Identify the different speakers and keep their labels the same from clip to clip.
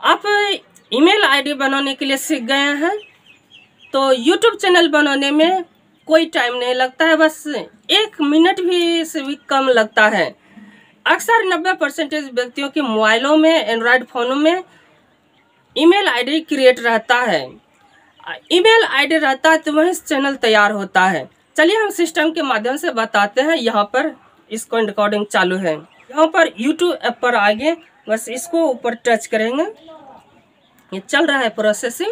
Speaker 1: आप email ID बनाने के लिए सीख गए हैं तो यूट्यूब चैनल बनाने में कोई टाइम नहीं लगता है, बस 1 मिनट भी से भी कम लगता है। अक्सर 90% व्यक्तियों के मोबाइलों में, एंड्रॉयड फ़ोनों में ईमेल आईडी क्रिएट रहता है। ईमेल आईडी रहता है तो वही चैनल तैयार होता है। चलिए हम सिस्टम के माध्यम से बताते हैं। यहाँ पर इसको रिकॉर्डिंग चालू है। यहाँ पर यूट्यूब ऐप पर आगे बस इसको ऊपर टच करेंगे, ये चल रहा है प्रोसेसिंग,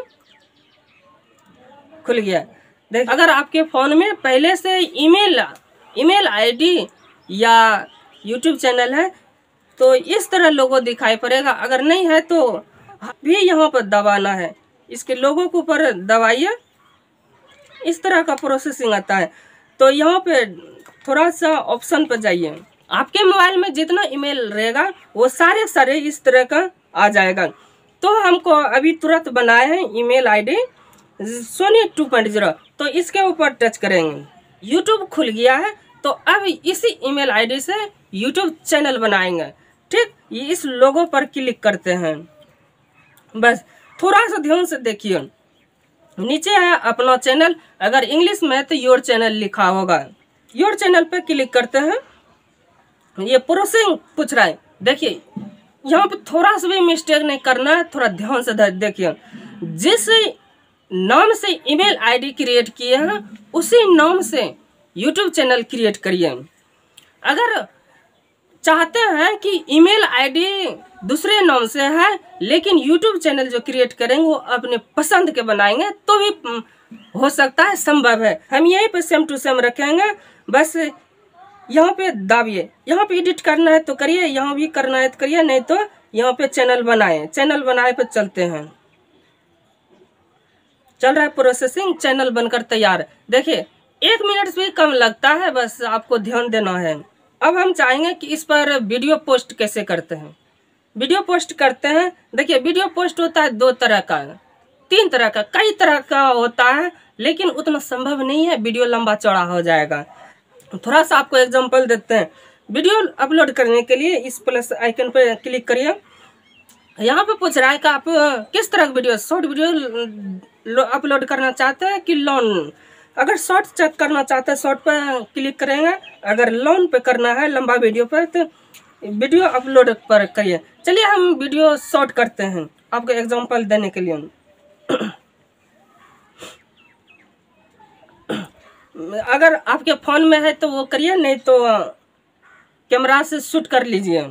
Speaker 1: खुल गया। देख, अगर आपके फ़ोन में पहले से ईमेल आईडी या यूट्यूब चैनल है तो इस तरह लोगो दिखाई पड़ेगा। अगर नहीं है तो भी यहाँ पर दबाना है, इसके लोगों के ऊपर दबाइए, इस तरह का प्रोसेसिंग आता है। तो यहाँ पे थोड़ा सा ऑप्शन पर जाइए, आपके मोबाइल में जितना ईमेल रहेगा वो सारे इस तरह का आ जाएगा। तो हमको अभी तुरंत बनाए हैं ईमेल आईडी सोनी 2.0, तो इसके ऊपर टच करेंगे, यूट्यूब खुल गया है। तो अब इसी ईमेल आईडी से यूट्यूब चैनल बनाएंगे। ठीक, ये इस लोगो पर क्लिक करते हैं। बस थोड़ा सा ध्यान से देखिए, नीचे है अपना चैनल, अगर इंग्लिश में है तो योर चैनल लिखा होगा। योर चैनल पे क्लिक करते हैं, ये प्रोसेसिंग पूछ रहा है। देखिए यहाँ पे थोड़ा सा भी मिस्टेक नहीं करना है, थोड़ा ध्यान से देखिए। जिस नाम से ईमेल आईडी क्रिएट किए हैं उसी नाम से यूट्यूब चैनल क्रिएट करिए। अगर चाहते हैं कि ईमेल आईडी दूसरे नाम से है लेकिन यूट्यूब चैनल जो क्रिएट करेंगे वो अपने पसंद के बनाएंगे तो भी हो सकता है, संभव है। हम यहीं पे सेम टू सेम रखेंगे। बस यहाँ पे दाबिए, यहाँ पे एडिट करना है तो करिए, यहाँ भी करना है तो करिए, नहीं तो यहाँ पे चैनल बनाए पे चलते हैं। चल रहा है प्रोसेसिंग, चैनल बनकर तैयार। देखिए 1 मिनट से भी कम लगता है, बस आपको ध्यान देना है। अब हम चाहेंगे कि इस पर वीडियो पोस्ट कैसे करते हैं। वीडियो पोस्ट करते हैं, देखिए वीडियो पोस्ट होता है 2 तरह का, 3 तरह का, कई तरह का होता है, लेकिन उतना संभव नहीं है, वीडियो लंबा चौड़ा हो जाएगा। थोड़ा सा आपको एग्जांपल देते हैं। वीडियो अपलोड करने के लिए इस प्लस आइकन पर क्लिक करिए। यहाँ पे पूछ रहा है कि आप किस तरह का वीडियो, शॉर्ट वीडियो अपलोड करना चाहते हैं कि लॉन्ग। अगर शॉर्ट चेक करना चाहते हैं शॉर्ट पर क्लिक करेंगे, अगर लॉन्ग पे करना है लंबा वीडियो पर तो वीडियो अपलोड पर करिए। चलिए हम वीडियो शॉर्ट करते हैं आपको एग्जांपल देने के लिए। अगर आपके फ़ोन में है तो वो करिए, नहीं तो कैमरा से शूट कर लीजिए।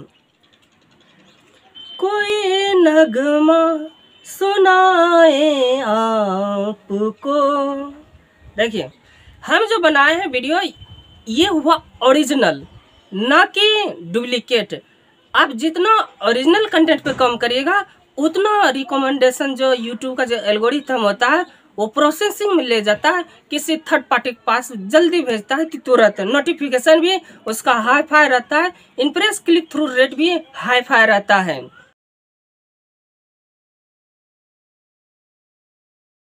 Speaker 1: कोई नगमा सुनाए आपको। देखिए हम जो बनाए हैं वीडियो ये हुआ ओरिजिनल, ना कि डुप्लीकेट। आप जितना ओरिजिनल कंटेंट पे काम करिएगा उतना रिकमेंडेशन जो यूट्यूब का जो एल्गोरिथम होता है वो प्रोसेसिंग में ले जाता है, किसी थर्ड पार्टी के पास जल्दी भेजता है कि तुरंत। नोटिफिकेशन भी उसका हाई फाई रहता है, इंप्रेस क्लिक थ्रू रेट भी हाई फाई रहता है।